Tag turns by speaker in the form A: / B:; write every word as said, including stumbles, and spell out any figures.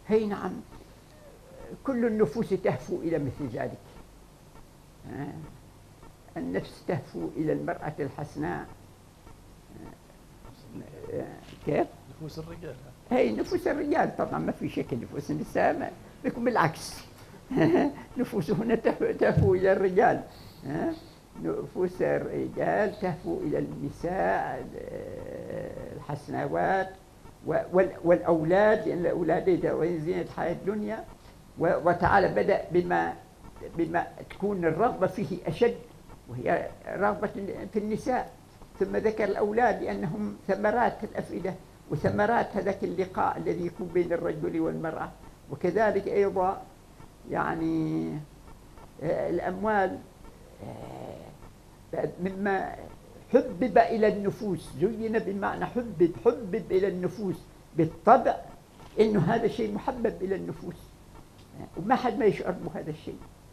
A: هي نعم، كل النفوس تهفو إلى مثل ذلك. النفس تهفو إلى المرأة الحسناء. كيف؟
B: نفوس الرجال.
A: هي نفوس الرجال طبعا، ما في شك. نفوس النساء لكن بالعكس نفوسهن تهفو إلى الرجال. نفوس الرجال تهفو إلى النساء الحسناوات والأولاد، لأن الأولاد يدعون زينة الحياة الدنيا. وتعالى بدأ بما بما تكون الرغبة فيه أشد، وهي رغبة في النساء، ثم ذكر الأولاد لأنهم ثمرات الأفئدة وثمرات هذاك اللقاء الذي يكون بين الرجل والمرأة. وكذلك أيضا يعني الأموال مما حبب إلى النفوس، زين بمعنى حبب حبب إلى النفوس بالطبع، إنه هذا الشيء محبب إلى النفوس، وما حد ما يشعر بهذا الشيء.